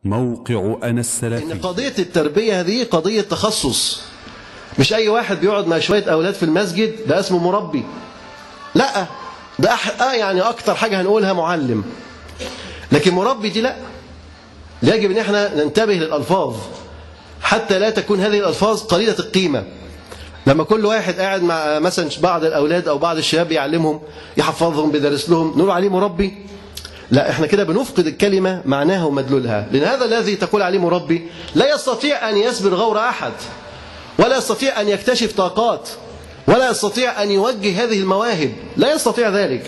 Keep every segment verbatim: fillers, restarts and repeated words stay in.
موقع أنا السلفي. إن قضية التربية هذه قضية تخصص، مش أي واحد بيقعد مع شوية أولاد في المسجد ده اسمه مربي. لا، ده أح... آه يعني أكتر حاجة هنقولها معلم، لكن مربي دي لا. يجب أن احنا ننتبه للألفاظ حتى لا تكون هذه الألفاظ قليلة القيمة. لما كل واحد قاعد مع مثلا بعض الأولاد أو بعض الشباب يعلمهم يحفظهم بيدرس لهم نقول عليه مربي؟ لا، احنا كده بنفقد الكلمة معناها ومدلولها، لأن هذا الذي تقول عليه مربي لا يستطيع أن يسبر غور أحد، ولا يستطيع أن يكتشف طاقات، ولا يستطيع أن يوجه هذه المواهب، لا يستطيع ذلك.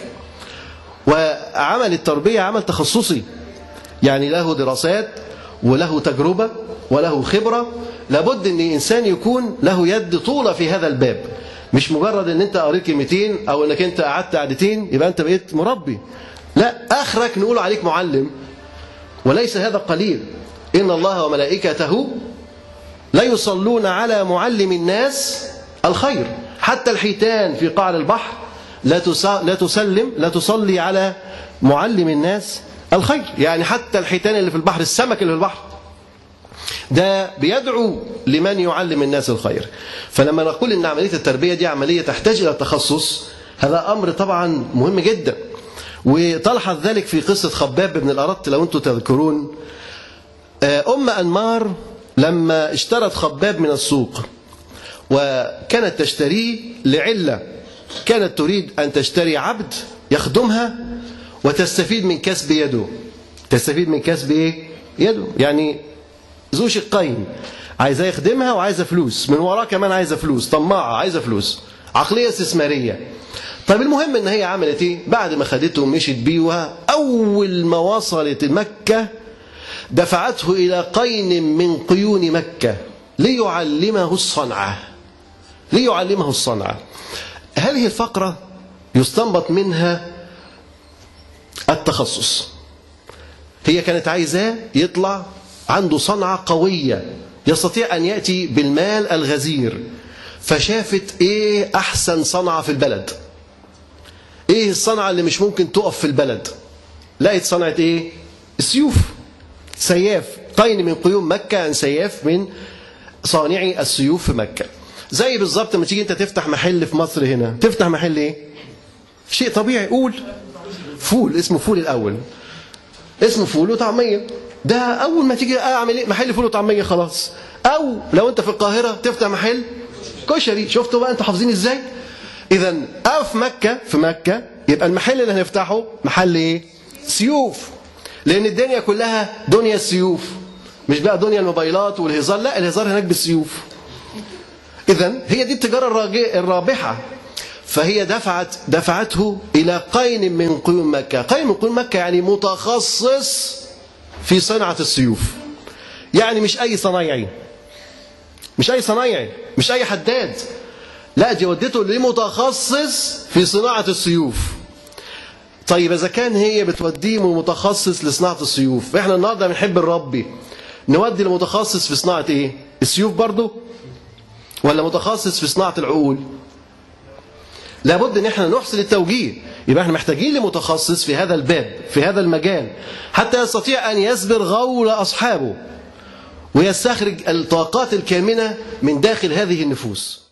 وعمل التربية عمل تخصصي، يعني له دراسات وله تجربة وله خبرة. لابد أن الإنسان يكون له يد طولة في هذا الباب، مش مجرد أن أنت قريت كلمتين أو أنك أنت قعدت قعدتين يبقى أنت بقيت مربي. لا، آخرك نقول عليك معلم، وليس هذا قليل. إن الله وملائكته لا يصلون على معلم الناس الخير، حتى الحيتان في قعر البحر لا لا تسلم لا تصلي على معلم الناس الخير. يعني حتى الحيتان اللي في البحر، السمك اللي في البحر ده بيدعو لمن يعلم الناس الخير. فلما نقول إن عملية التربية دي عملية تحتاج إلى تخصص، هذا أمر طبعا مهم جدا. وتلحظ ذلك في قصة خباب بن الأرت لو أنتم تذكرون. أم أنمار لما اشترت خباب من السوق وكانت تشتريه لعلة، كانت تريد أن تشتري عبد يخدمها وتستفيد من كسب يده. تستفيد من كسب إيه؟ يده، يعني ذو شقين، عايزة يخدمها وعايزة فلوس من وراه، كمان عايزة فلوس، طماعة عايزة فلوس، عقلية استثمارية. طيب المهم ان هي عملت ايه؟ بعد ما خدته ومشيت بيه، اول ما وصلت مكة دفعته الى قين من قيون مكة ليعلمه الصنعة. ليعلمه الصنعة. هذه الفقرة يستنبط منها التخصص. هي كانت عايزاه يطلع عنده صنعة قوية يستطيع ان يأتي بالمال الغزير، فشافت ايه احسن صنعة في البلد، ايه الصنعة اللي مش ممكن تقف في البلد. لقيت صنعة ايه؟ السيوف. سياف، قين من قيون مكة، عن سياف من صانعي السيوف في مكة. زي بالظبط لما تيجي انت تفتح محل في مصر هنا، تفتح محل ايه؟ شيء طبيعي، قول فول، اسمه فول الاول، اسمه فول وطعمية. ده اول ما تيجي اعمل ايه؟ محل فول وطعمية خلاص. او لو انت في القاهرة تفتح محل كشري. شفتوا بقى انتوا حافظين ازاي؟ إذا أو في مكة، في مكة يبقى المحل اللي هنفتحه محل إيه؟ سيوف. لأن الدنيا كلها دنيا السيوف، مش بقى دنيا الموبايلات والهزار، لا، الهزار هناك بالسيوف. إذا هي دي التجارة الرابحة. فهي دفعت دفعته إلى قين من قيون مكة. قين من قيون مكة يعني متخصص في صناعة السيوف، يعني مش أي صنايعي، مش أي صنايعي، مش أي حداد، لا، دي ودته لمتخصص في صناعة السيوف. طيب إذا كان هي بتوديه متخصص لصناعة السيوف، إحنا النهاردة بنحب الربي، نودي المتخصص في صناعة إيه؟ السيوف برضه؟ ولا متخصص في صناعة العقول؟ لابد إن إحنا نحسن التوجيه. يبقى إحنا محتاجين لمتخصص في هذا الباب، في هذا المجال، حتى يستطيع أن يسبر غول أصحابه ويستخرج الطاقات الكامنة من داخل هذه النفوس.